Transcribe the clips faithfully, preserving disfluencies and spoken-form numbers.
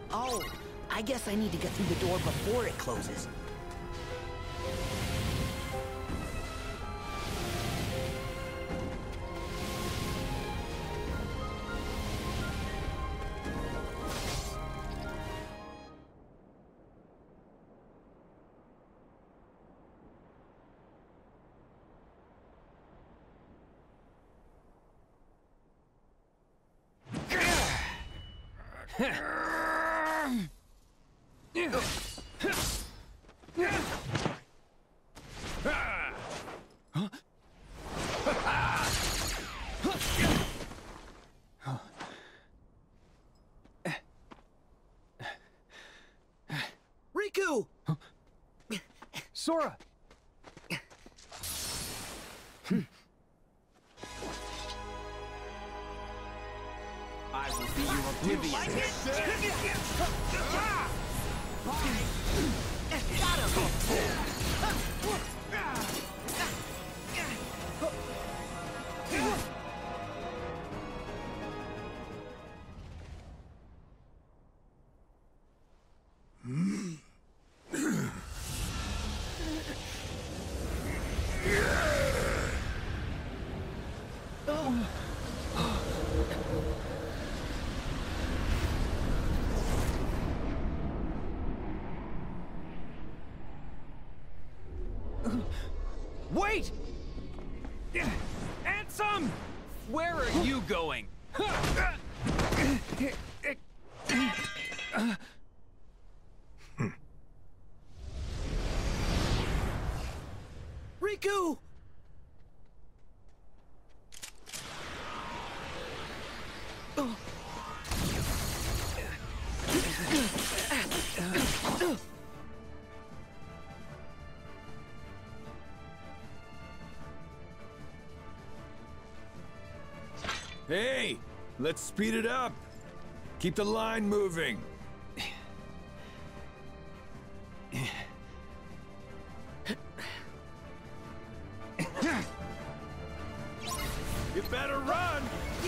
Oh, I guess I need to get through the door before it closes. Riku! Sora! I will be your oblivion. Like it? Got him! Wait! Ansem! Where are you going? Riku! Hey, let's speed it up. Keep the line moving. You better run!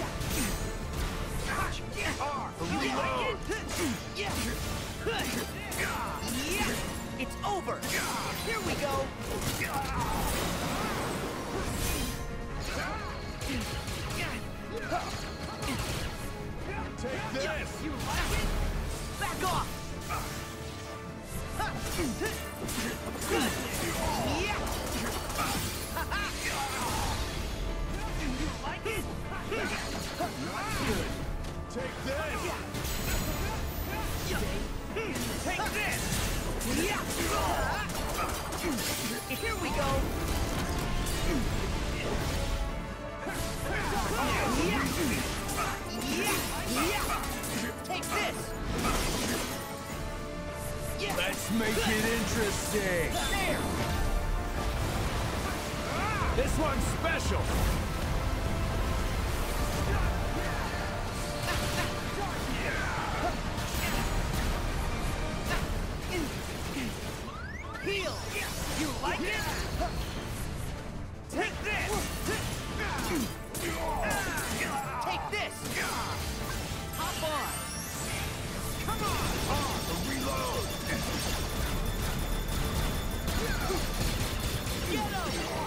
Reload! It's over! Here we go! Take this! You like it? Back off! Yeah! You like it? Take this! Take this! Yeah! Here we go! Yeah! Yeah! Take this! Yeah! Let's make it interesting! There! This one's special! Heal! You like it? Take this! Take this! Hop on! Come on! On the reload! Get him!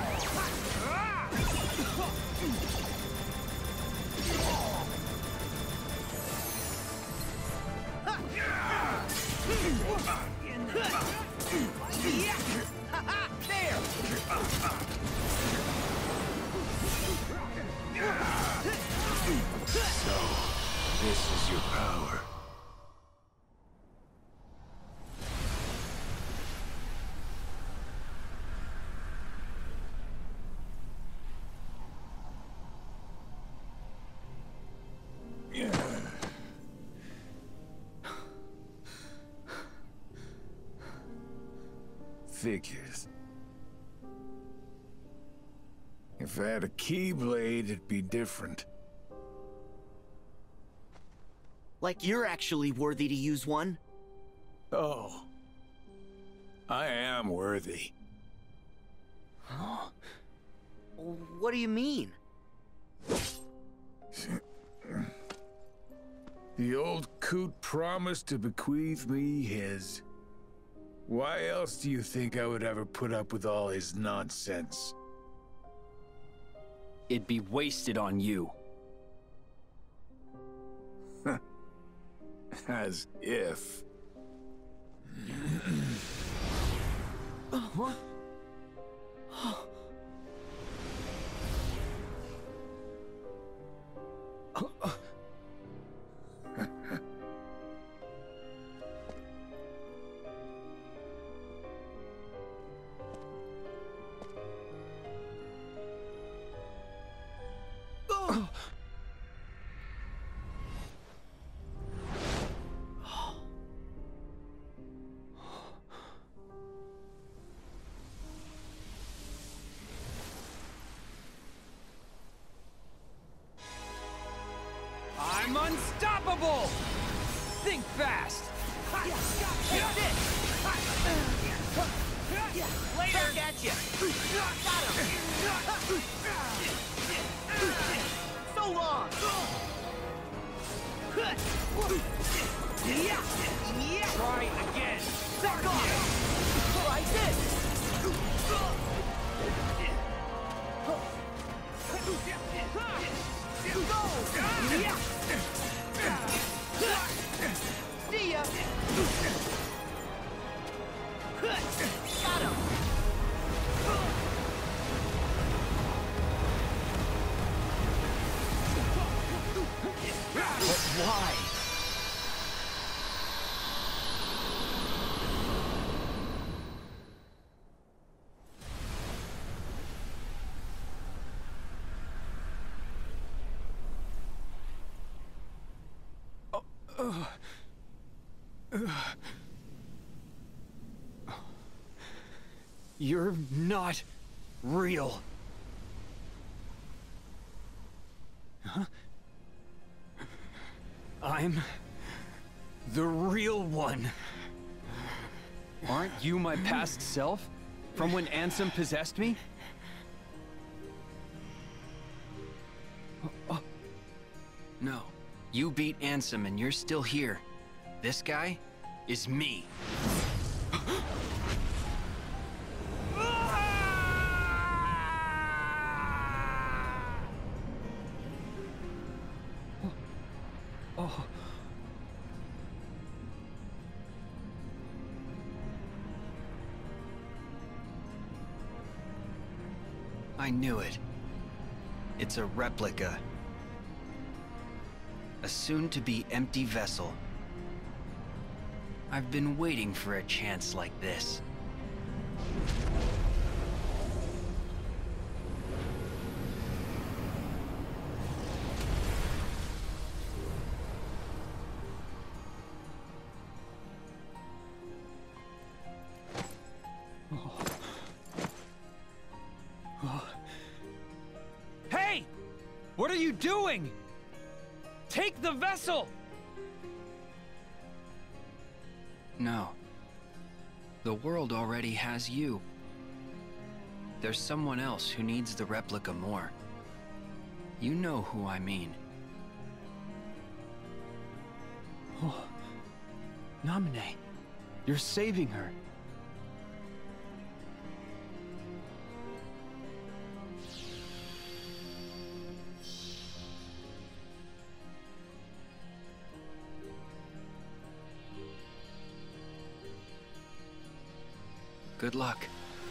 Yeah! There! So, this is your power. Figures. If I had a Keyblade, it'd be different. Like you're actually worthy to use one. Oh. I am worthy. What do you mean? The old coot promised to bequeath me his. Why else do you think I would ever put up with all his nonsense? It'd be wasted on you. As if. Huh? I'm unstoppable! Think fast! Later! Back at you! Got him! So long! Try again! Back off! Try this! See ya! Got him! But why? You're not real. Huh? I'm the real one. Aren't you my past self? From when Ansem possessed me? Oh. No. You beat Ansem and you're still here. This guy is me. Oh. I knew it. It's a replica. A soon-to-be empty vessel. I've been waiting for a chance like this. Hey! What are you doing? Take the vessel! No. The world already has you. There's someone else who needs the replica more. You know who I mean. Oh. Naminé, you're saving her. Good luck.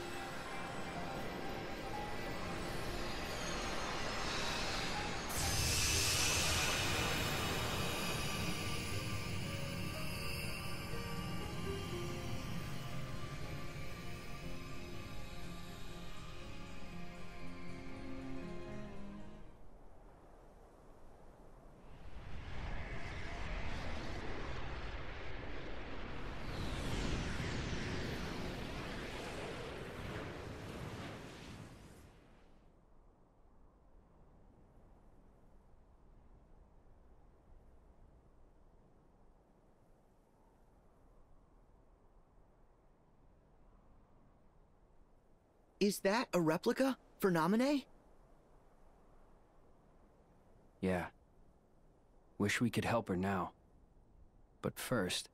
Is that a replica for Naminé? Yeah. Wish we could help her now. But first,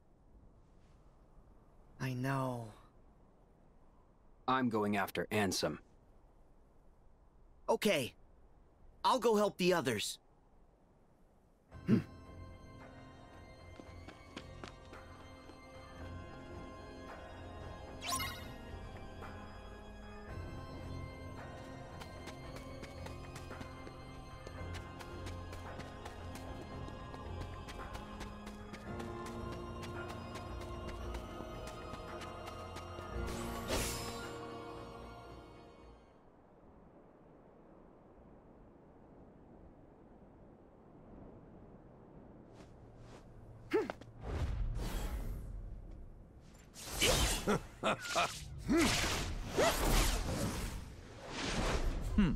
I know. I'm going after Ansem. Okay. I'll go help the others. Hmm.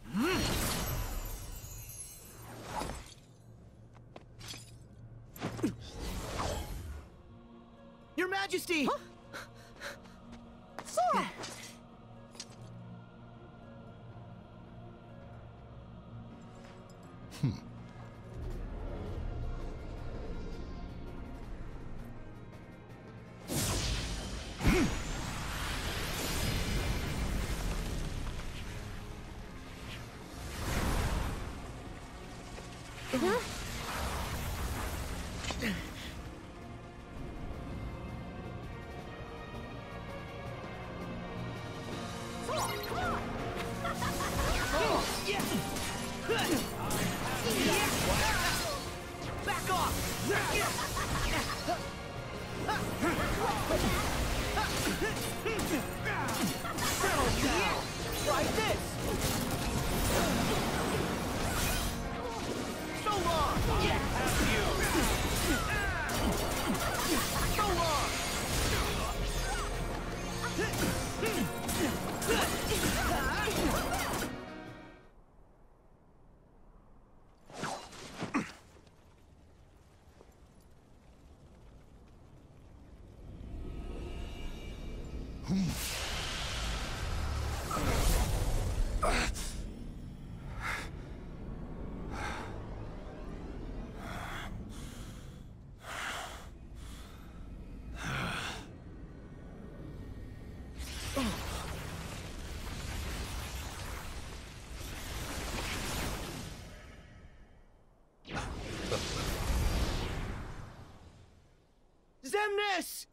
Your Majesty! Huh? Sora! Hmm. Huh? Back off! Settle down! Try this! So long! Have you! So long! Xemnas!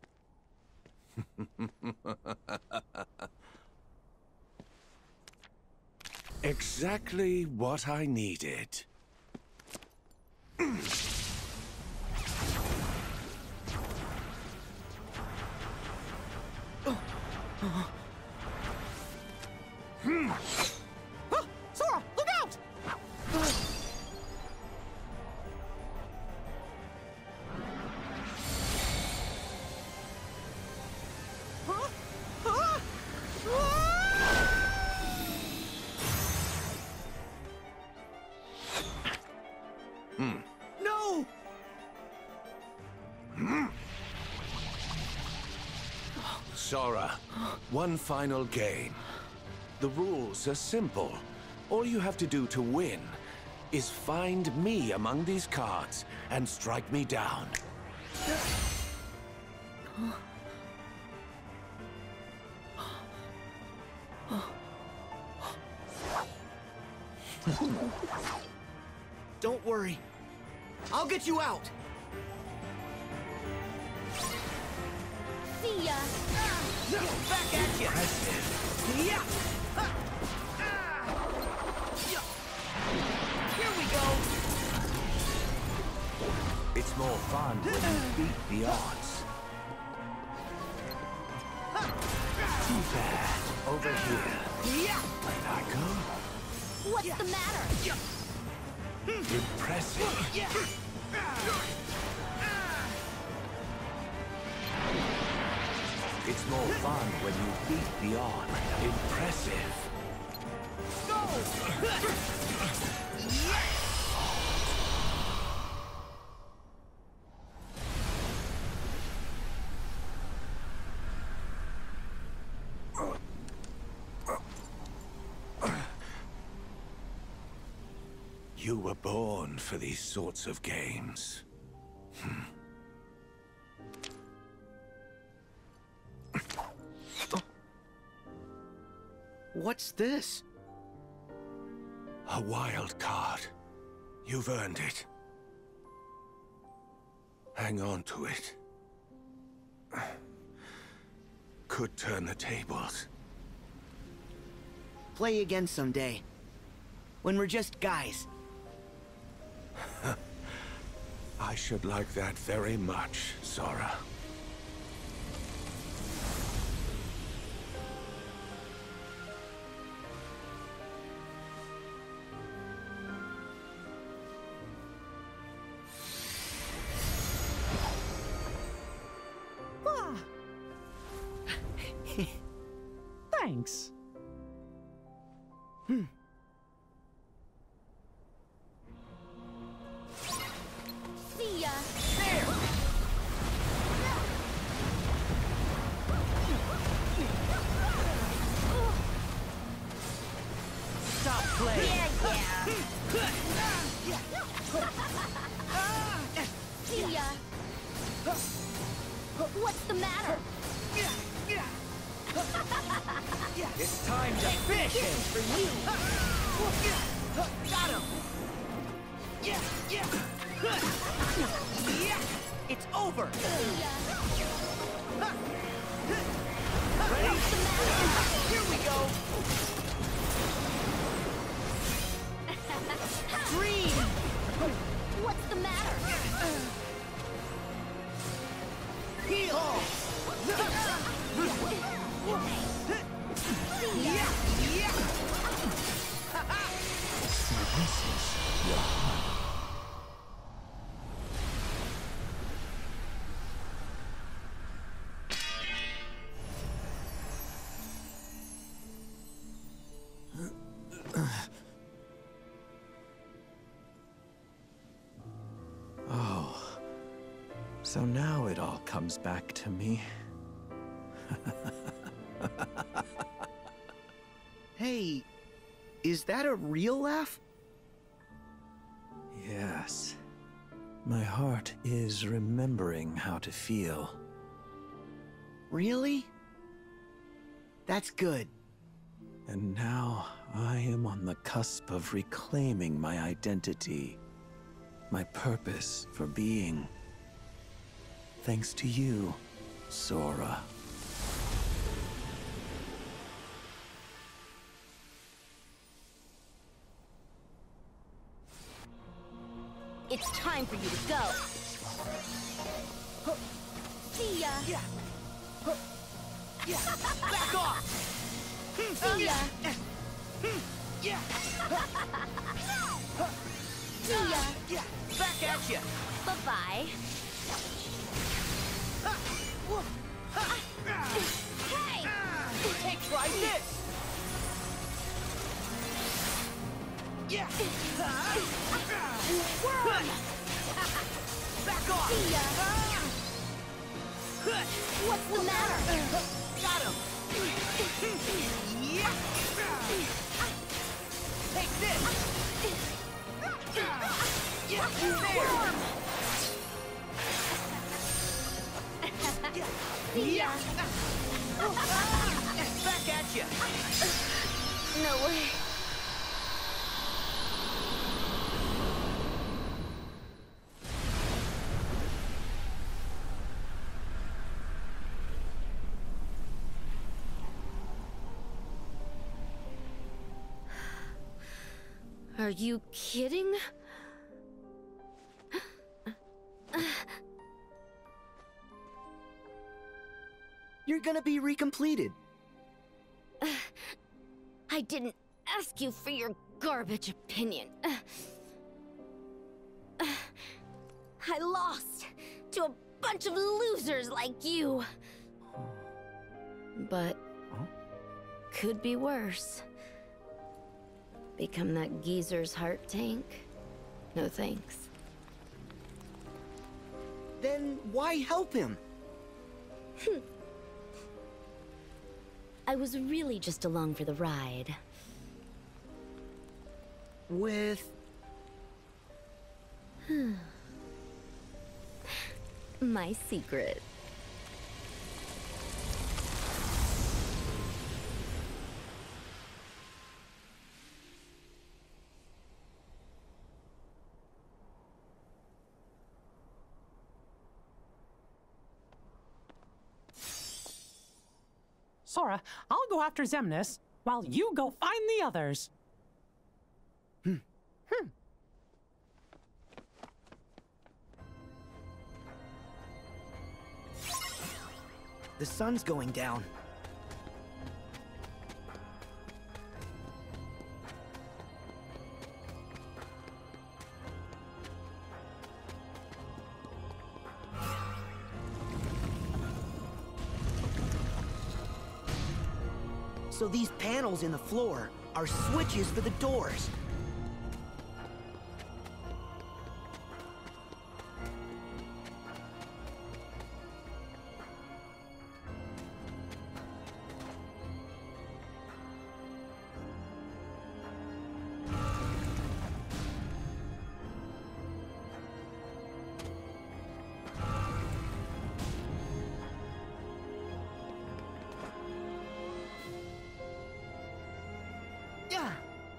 Exactly what I needed. Huh? Sora, look out! Huh? Huh? No! Sora, one final game. The rules are simple. All you have to do to win is find me among these cards and strike me down. Don't worry. I'll get you out! See ya! Back at you! Yeah! Ha! Ah! Yeah! Here we go! It's more fun when you beat the odds. Too bad. Over here. Yeah! Can I go? What's the matter? Yeah! Impressive. Yeah! It's more fun when you beat the odds. Impressive. You were born for these sorts of games. Hmm. What's this? A wild card. You've earned it. Hang on to it. Could turn the tables. Play again someday. When we're just guys. I should like that very much, Sora. Ah. Thanks. Hmm. See ya. There! Stop playing! Yeah, yeah. See ya. What's the matter? It's time to fish! This is for you. Got him! Yeah, yeah! Yeah! It's over! See ya. Ready? What's the matter? Here we go! Green! What's the matter? Heal! See ya. Yeah! Yeah! Oh, so now it all comes back to me. Hey, is that a real laugh? Yes. My heart is remembering how to feel. Really? That's good. And now I am on the cusp of reclaiming my identity, my purpose for being. Thanks to you, Sora. It's time for you to go. See ya. Yeah! Back off! See ya. Yeah! See ya. Yeah! Back at you! Bye-bye. Hey! Hey, try this! Yeah! Worm! Back off! See ya. What's the matter? Got him! Yeah! Take this! Yeah! There! See ya. Back at you! No way. Are you kidding? You're gonna be recompleted. I didn't ask you for your garbage opinion. I lost to a bunch of losers like you. But could be worse. Become that geezer's heart tank? No thanks. Then why help him? I was really just along for the ride. With My secret. Sora, I'll go after Xemnas, while you go find the others. Hmm. Hmm. The sun's going down. So these panels in the floor are switches for the doors. Yeah.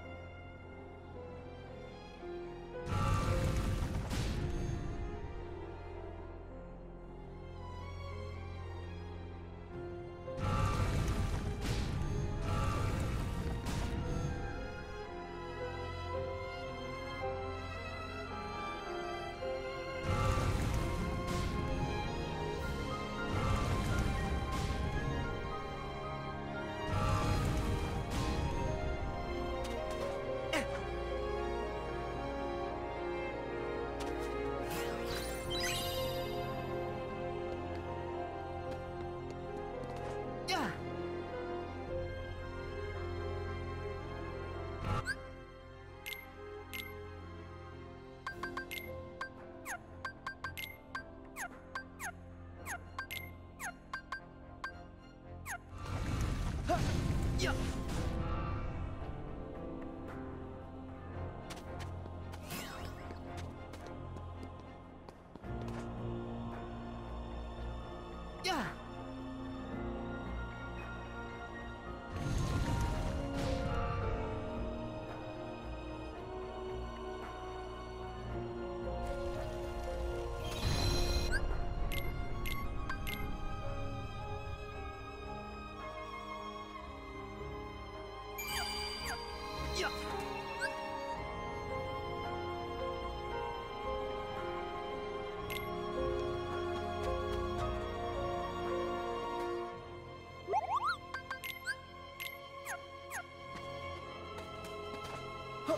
Yeah. Huh. Yeah. Yeah. Yeah. Huh.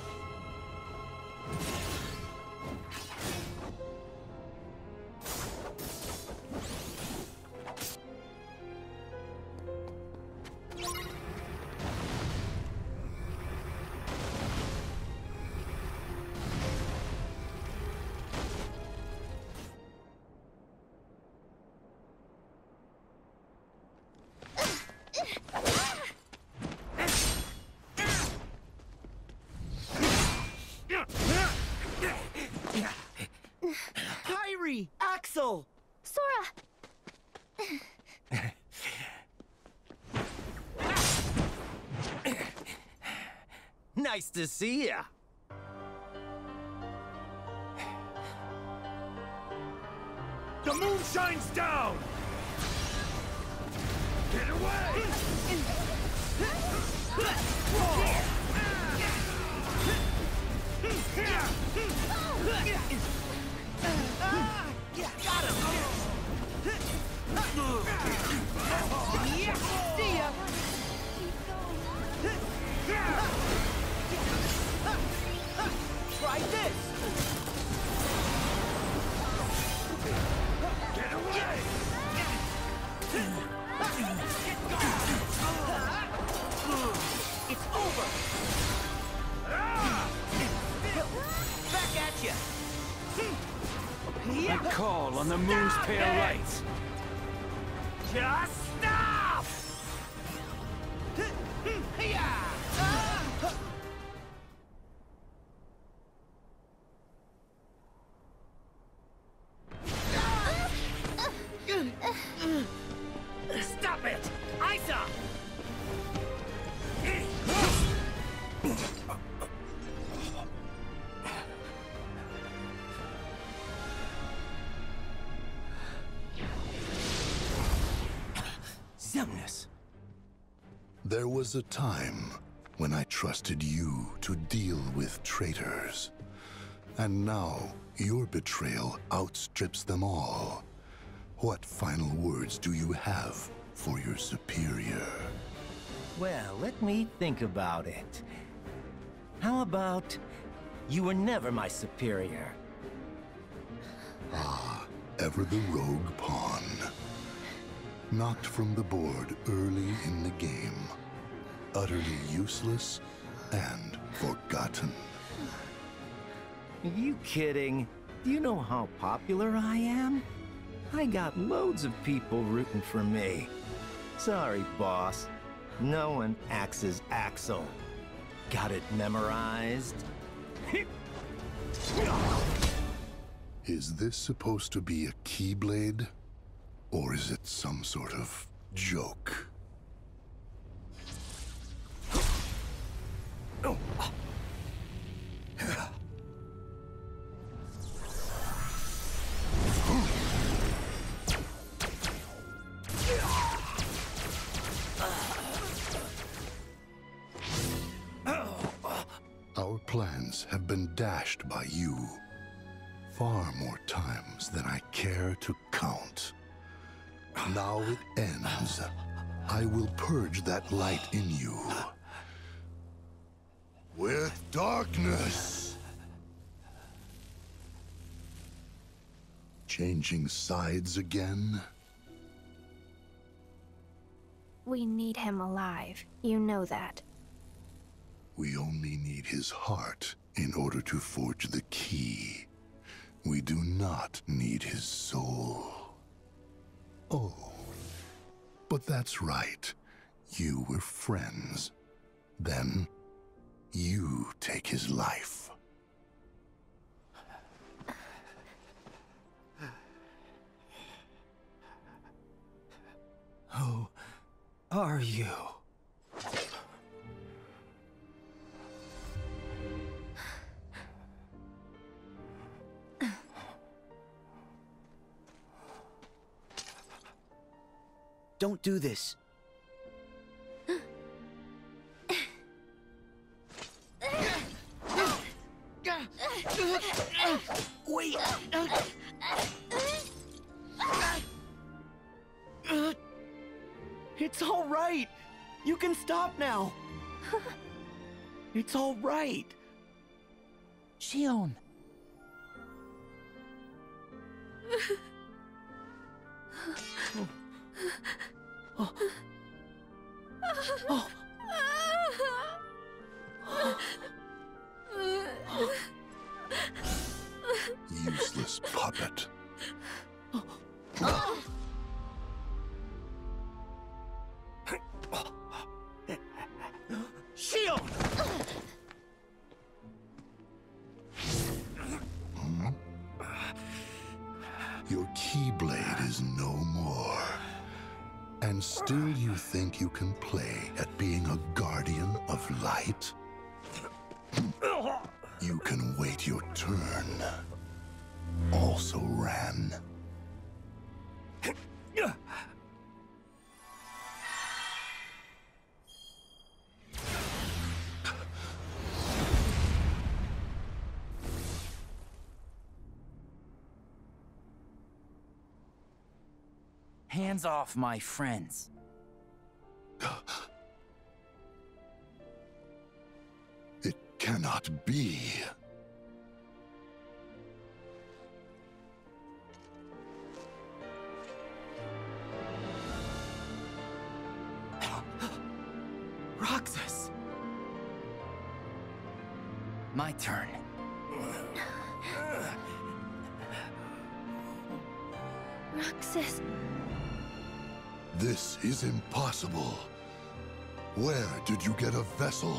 Kairi! Axel! Sora! Nice to see ya. The moon shines down! Get away! Got him! Yeah, see ya! Try this! Get away! It's over! Back at you! A call on the moon's pale light. Just stop! Xemnas! There was a time when I trusted you to deal with traitors. And now, your betrayal outstrips them all. What final words do you have for your superior? Well, let me think about it. How about you were never my superior? Ah, ever the rogue pawn. Knocked from the board early in the game. Utterly useless and forgotten. Are you kidding? Do you know how popular I am? I got loads of people rooting for me. Sorry, boss. No one axes Axel. Got it memorized? Is this supposed to be a Keyblade? Or is it some sort of joke? Oh. Our plans have been dashed by you. Far more times than I care to count. Now it ends. I will purge that light in you. With darkness. Changing sides again? We need him alive. You know that. We only need his heart in order to forge the key. We do not need his soul. Oh, but that's right. You were friends. Then, you take his life. Who are you? Don't do this. Wait. It's all right. You can stop now. It's all right. Xion. Oh. Oh. Useless puppet. Xion! Hmm? Your Keyblade is no more. And still you think you can play at being a guardian of light? You can wait your turn. Also ran. Hands off my friends. It cannot be. Roxas! My turn. Roxas. This is impossible. Where did you get a vessel?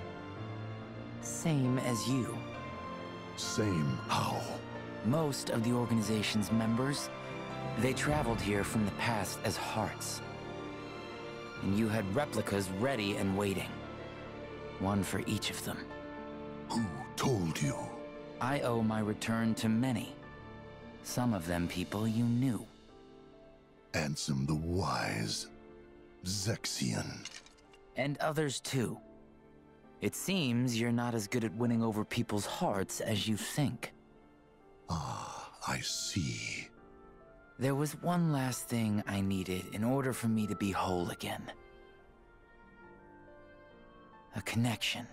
Same as you. Same how? Most of the organization's members, they traveled here from the past as hearts. And you had replicas ready and waiting. One for each of them. Who told you? I owe my return to many. Some of them people you knew. Ansem the Wise. Zexion. And others too. It seems you're not as good at winning over people's hearts as you think. Ah, I see. There was one last thing I needed in order for me to be whole again. A connection.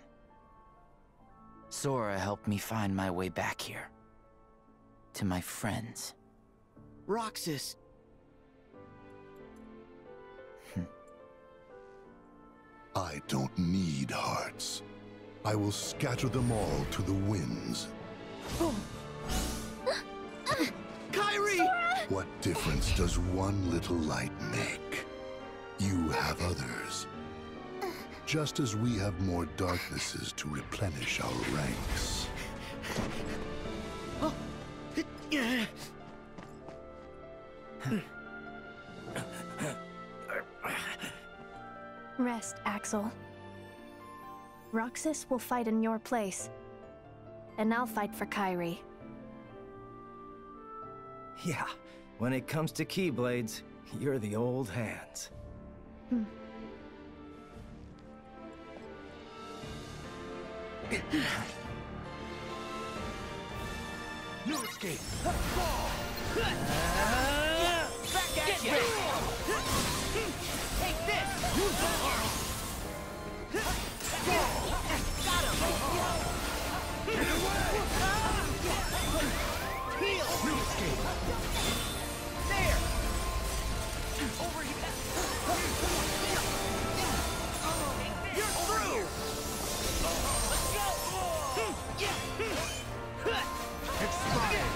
Sora helped me find my way back here. To my friends. Roxas. I don't need hearts. I will scatter them all to the winds. Kairi! What difference does one little light make? You have others. Just as we have more darknesses to replenish our ranks. Rest, Axel. Roxas will fight in your place. And I'll fight for Kairi. Yeah, when it comes to Keyblades, you're the old hands. Hmm. No escape! Back at you! Take this! Got him! Get away! Heal! No escape! There! Over here! You're through! Let's go! Expired!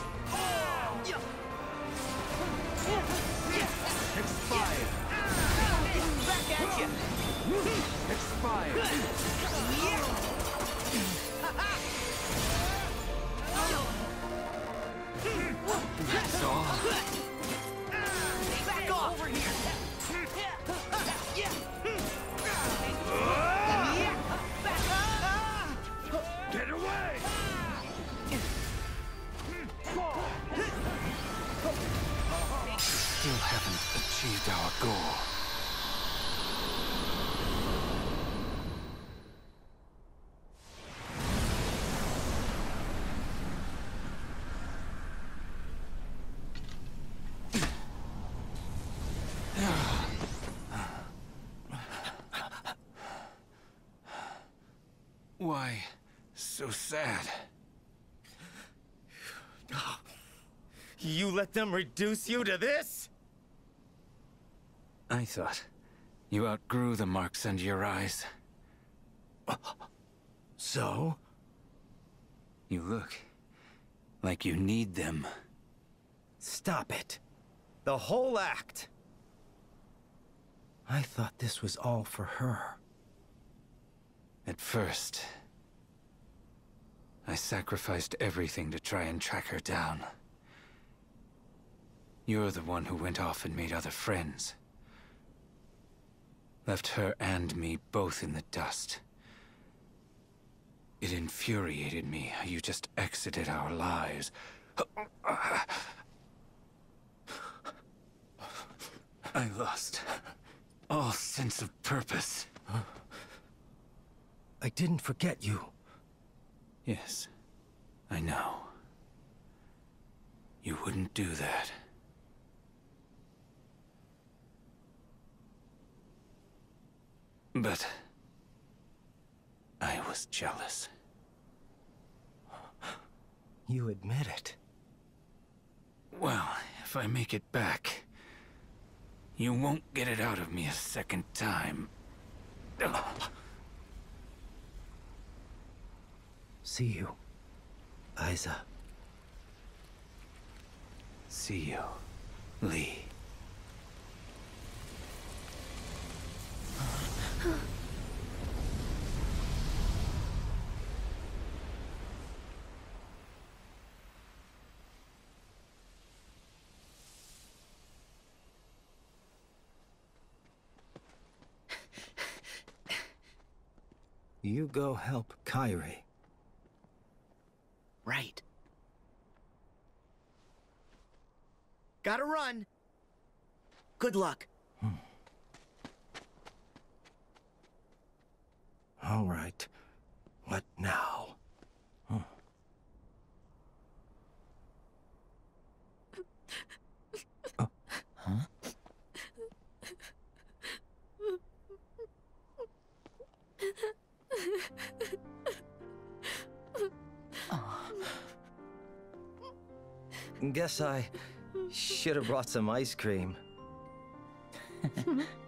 Expired! Back at you! Expired! That's all. Back off! Over here! Get away! Still haven't achieved our goal. Why so sad? You let them reduce you to this? I thought you outgrew the marks under your eyes. So? You look like you need them. Stop it. The whole act. I thought this was all for her. At first, I sacrificed everything to try and track her down. You're the one who went off and made other friends. Left her and me both in the dust. It infuriated me how you just exited our lives. I lost all sense of purpose. I didn't forget you. Yes, I know. You wouldn't do that. But I was jealous. You admit it. Well, if I make it back, you won't get it out of me a second time. See you, Aiza. See you, Lee. You go help Kairi. Right. Gotta run. Good luck. Hmm. All right. What now? Huh. Oh. Huh? Guess I should have brought some ice cream.